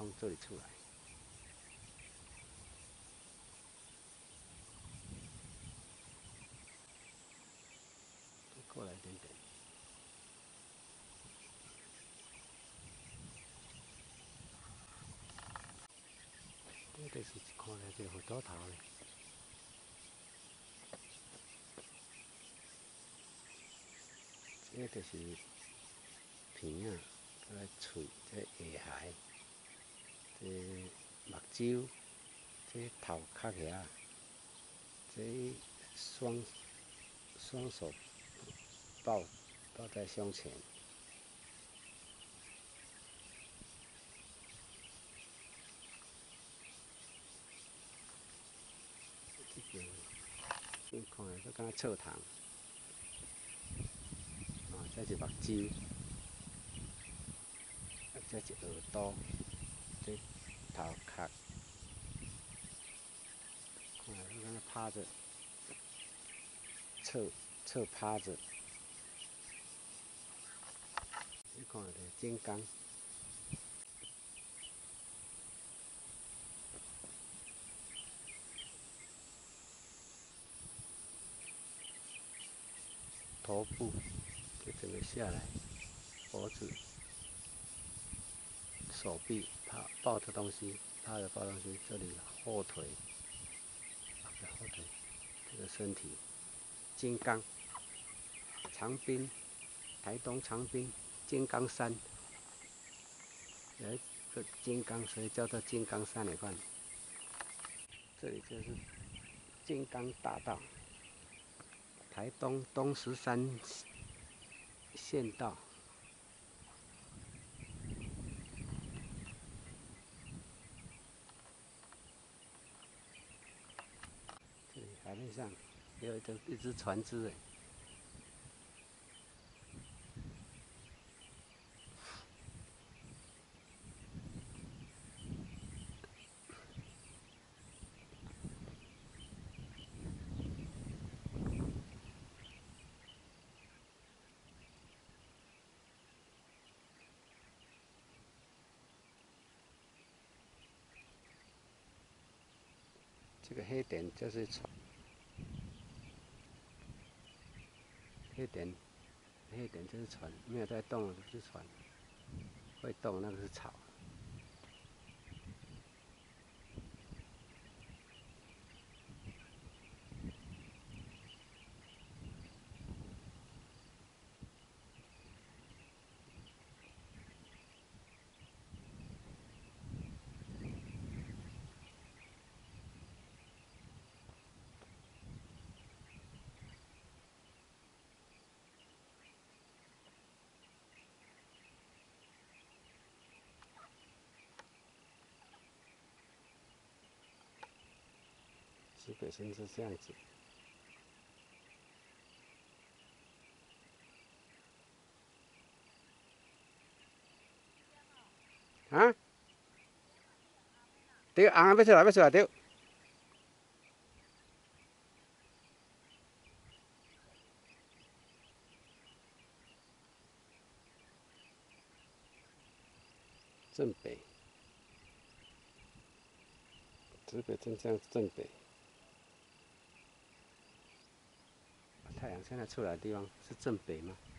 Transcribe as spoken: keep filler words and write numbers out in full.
从这里出来。过来一点点。这就是看来这火刀头嘞。这就是鼻啊，个喙，这下颌，这目睭，这头壳遐，这双双手抱抱在胸前。这边，这看来都敢若侧躺。啊，这是目睭，啊，这是耳朵，这头壳，看来都敢若趴着，侧侧趴着。你看这金刚。头部就整个下来，脖子、手臂趴抱着东西，趴着抱东西，这里后腿，啊不是后腿，这个身体，金刚，长滨，台东长滨金刚山，有一个金刚，所以叫做金刚山你看，这里就是金刚大道，台东东石山县道。这里海面上有一只一只船只诶。这个黑点就是船，黑点，黑点就是船，没有在动的就是船，会动那个是草。西北线是这样子。啊？对，红啊，要出来，要出来，对。正北，指北针这样正北。太阳现在出来的地方是正北吗？